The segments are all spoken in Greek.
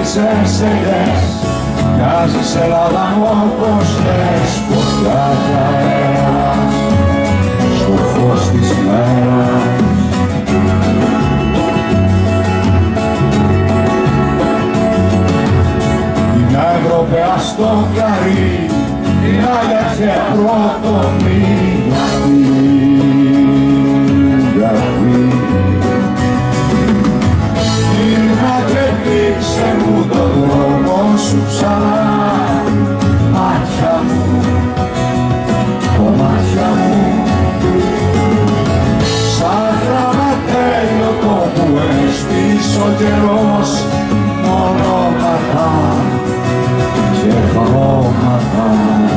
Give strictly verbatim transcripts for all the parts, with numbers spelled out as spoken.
τις ελιές, μοιάζεις Ελλάδα όπως λες, φωτιά κι αέρας στο φως της μέρας. Την Ευρωπαία στο κλαρί, την Άγια και πρώτο μη, γιατί γύρνα και δείξε μου τον δρόμο σου ξανά, μάτια μου, κομμάτια μου, σαν γραμματέλιο το που έστησε ο καιρός, ονόματα και χρώματα.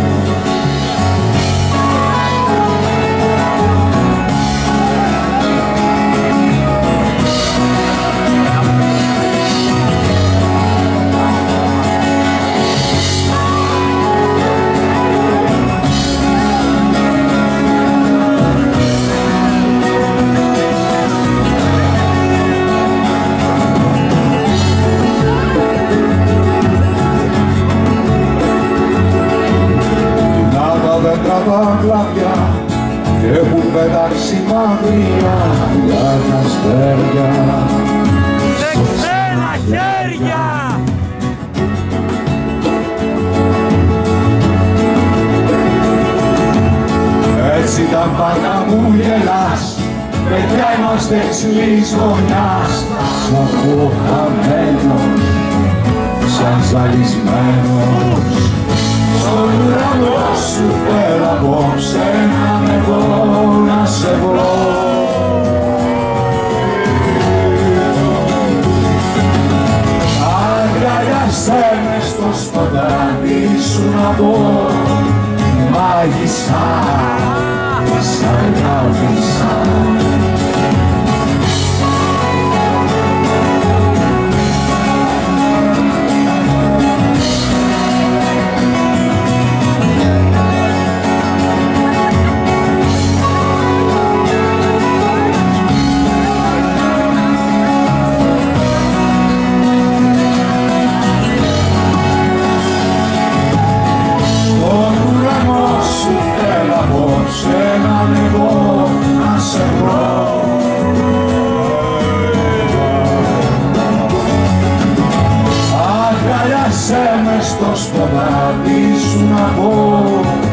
Τα κλαδιά και έχουν πετάξει μακριά για τα αστέρια σε ξένα χέρια. Έτσι τα πάντα μου γελάς, παιδιά είμαστε εξής γωνιάς, σ' ακούω χαμένος, σαν ζαλισμένος, στον ουρανό σου πέρα απόψε να με δω, να σε βρω. Αγκαλιάσέ με στο σποτάκι σου να πω, μάγισσα, σ' αγάπησα. Αγκαλιάσέ με στο σποτάκι σου να πω,